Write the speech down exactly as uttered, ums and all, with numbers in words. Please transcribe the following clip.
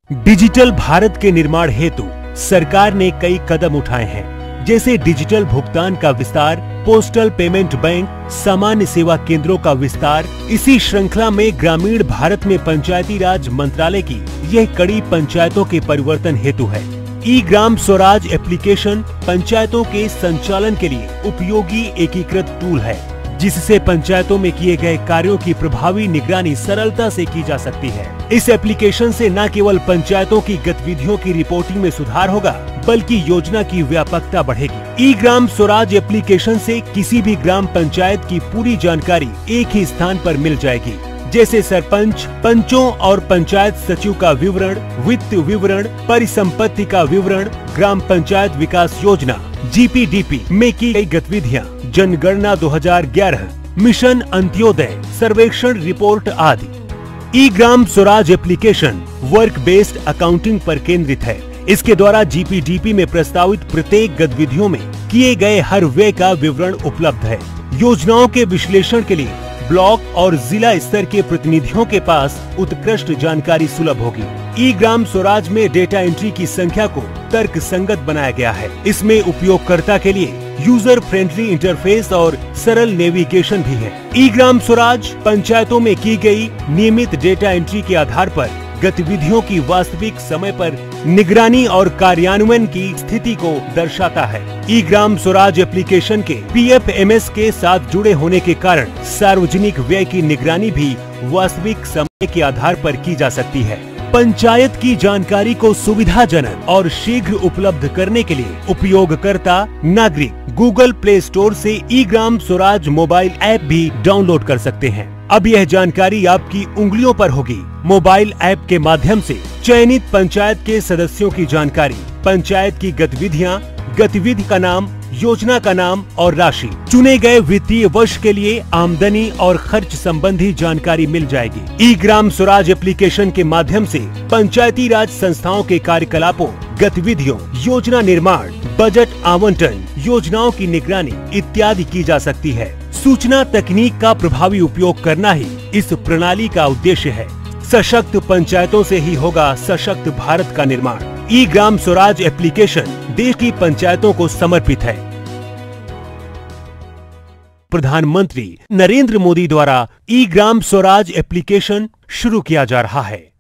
Digital Bharat के निर्माण हेतु सरकार ने कई कदम उठाए हैं, जैसे डिजिटल भुगतान का विस्तार, पोस्टल पेमेंट बैंक, सामान्य सेवा केंद्रों का विस्तार। इसी श्रृंखला में ग्रामीण भारत में पंचायती राज मंत्रालय की यह कड़ी पंचायतों के परिवर्तन हेतु है। ई ग्राम स्वराज एप्लीकेशन पंचायतों के संचालन के लिए उपयोगी एकीकृत टूल है, जिससे पंचायतों में किए गए कार्यों की प्रभावी निगरानी सरलता से की जा सकती है। इस एप्लीकेशन से न केवल पंचायतों की गतिविधियों की रिपोर्टिंग में सुधार होगा, बल्कि योजना की व्यापकता बढ़ेगी। ई ग्राम स्वराज एप्लीकेशन से किसी भी ग्राम पंचायत की पूरी जानकारी एक ही स्थान पर मिल जाएगी, जैसे सरपंच, पंचों और पंचायत सचिव का विवरण, वित्त विवरण, परिसंपत्ति का विवरण, ग्राम पंचायत विकास योजना जी पी डी पी में की गई गतिविधियाँ, जनगणना दो हज़ार ग्यारह, मिशन अंत्योदय, सर्वेक्षण रिपोर्ट आदि। E Gram Swaraj application work based accounting पर केंद्रित है। इसके द्वारा जी पी डी पी में प्रस्तावित प्रत्येक गतिविधियों में किए गए हर व्यय का विवरण उपलब्ध है। योजनाओं के विश्लेषण के लिए ब्लॉक और जिला स्तर के प्रतिनिधियों के पास उत्कृष्ट जानकारी सुलभ होगी। ई ग्राम स्वराज में डेटा एंट्री की संख्या को तर्क संगत बनाया गया है। इसमें उपयोगकर्ता के लिए यूजर फ्रेंडली इंटरफेस और सरल नेविगेशन भी है। ई ग्राम स्वराज पंचायतों में की गई नियमित डेटा एंट्री के आधार पर गतिविधियों की वास्तविक समय पर निगरानी और कार्यान्वयन की स्थिति को दर्शाता है। ई ग्राम स्वराज एप्लीकेशन के पी एफ एम एस के साथ जुड़े होने के कारण सार्वजनिक व्यय की निगरानी भी वास्तविक समय के आधार पर की जा सकती है। पंचायत की जानकारी को सुविधाजनक और शीघ्र उपलब्ध करने के लिए उपयोगकर्ता नागरिक गूगल प्ले स्टोर से e Gram Swaraj mobile app भी डाउनलोड कर सकते हैं। अब यह जानकारी आपकी उंगलियों पर होगी। मोबाइल ऐप के माध्यम से चयनित पंचायत के सदस्यों की जानकारी, पंचायत की गतिविधियां, गतिविधि का नाम, योजना का नाम और राशि, चुने गए वित्तीय वर्ष के लिए आमदनी और खर्च संबंधी जानकारी मिल जाएगी। ई ग्राम स्वराज एप्लीकेशन के माध्यम से पंचायती राज संस्थाओं के कार्यकलापों, गतिविधियों, योजना निर्माण, बजट आवंटन, योजनाओं की निगरानी इत्यादि की जा सकती है। सूचना तकनीक का प्रभावी उपयोग करना ही इस प्रणाली का उद्देश्य है। सशक्त पंचायतों से ही होगा सशक्त भारत का निर्माण। ई ग्राम स्वराज एप्लीकेशन देश की पंचायतों को समर्पित है। प्रधानमंत्री नरेंद्र मोदी द्वारा ई ग्राम स्वराज एप्लीकेशन शुरू किया जा रहा है।